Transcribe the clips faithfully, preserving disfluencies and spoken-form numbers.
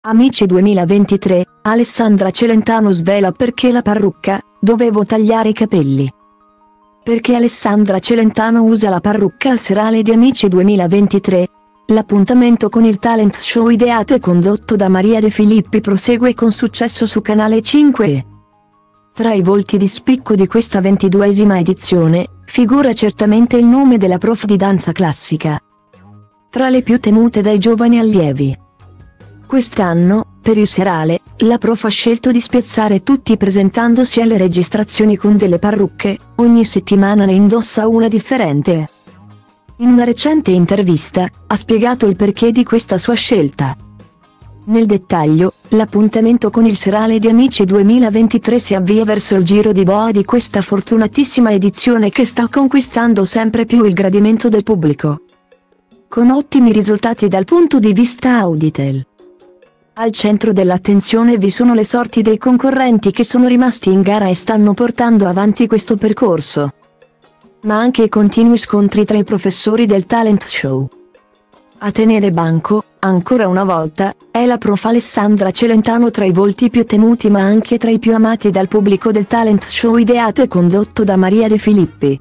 Amici duemilaventitré, Alessandra Celentano svela perché la parrucca, dovevo tagliare i capelli. Perché Alessandra Celentano usa la parrucca al serale di Amici duemilaventitré? L'appuntamento con il talent show ideato e condotto da Maria De Filippi prosegue con successo su Canale cinque. Tra i volti di spicco di questa ventiduesima edizione, figura certamente il nome della prof di danza classica. Tra le più temute dai giovani allievi. Quest'anno, per il serale, la prof ha scelto di spiazzare tutti presentandosi alle registrazioni con delle parrucche, ogni settimana ne indossa una differente. In una recente intervista, ha spiegato il perché di questa sua scelta. Nel dettaglio, l'appuntamento con il serale di Amici duemilaventitré si avvia verso il giro di boa di questa fortunatissima edizione che sta conquistando sempre più il gradimento del pubblico. Con ottimi risultati dal punto di vista auditel. Al centro dell'attenzione vi sono le sorti dei concorrenti che sono rimasti in gara e stanno portando avanti questo percorso. Ma anche i continui scontri tra i professori del talent show. A tenere banco, ancora una volta, è la prof Alessandra Celentano tra i volti più temuti ma anche tra i più amati dal pubblico del talent show ideato e condotto da Maria De Filippi.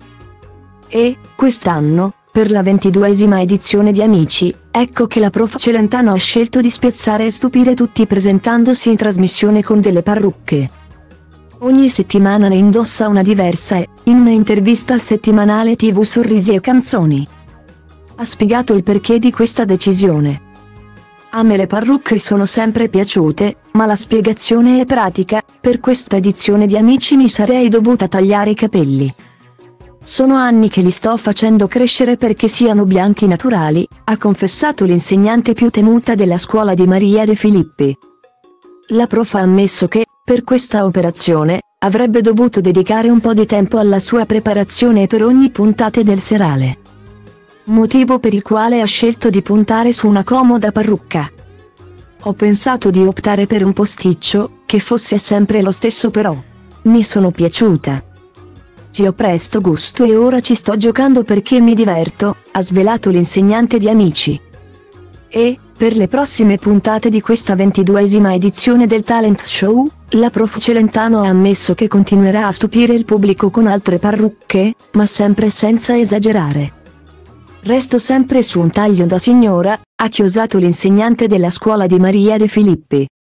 E, quest'anno, per la ventiduesima edizione di Amici, ecco che la prof Celentano ha scelto di spiazzare e stupire tutti presentandosi in trasmissione con delle parrucche. Ogni settimana ne indossa una diversa e, in una intervista al settimanale tivù Sorrisi e Canzoni, ha spiegato il perché di questa decisione. A me le parrucche sono sempre piaciute, ma la spiegazione è pratica, per questa edizione di Amici mi sarei dovuta tagliare i capelli. Sono anni che li sto facendo crescere perché siano bianchi naturali, ha confessato l'insegnante più temuta della scuola di Maria De Filippi. La prof ha ammesso che, per questa operazione, avrebbe dovuto dedicare un po' di tempo alla sua preparazione per ogni puntata del serale. Motivo per il quale ha scelto di puntare su una comoda parrucca. Ho pensato di optare per un posticcio, che fosse sempre lo stesso però. Mi sono piaciuta. Ci ho presto gusto e ora ci sto giocando perché mi diverto, ha svelato l'insegnante di Amici. E, per le prossime puntate di questa ventiduesima edizione del talent show, la prof Celentano ha ammesso che continuerà a stupire il pubblico con altre parrucche, ma sempre senza esagerare. Resto sempre su un taglio da signora, ha chiosato l'insegnante della scuola di Maria De Filippi.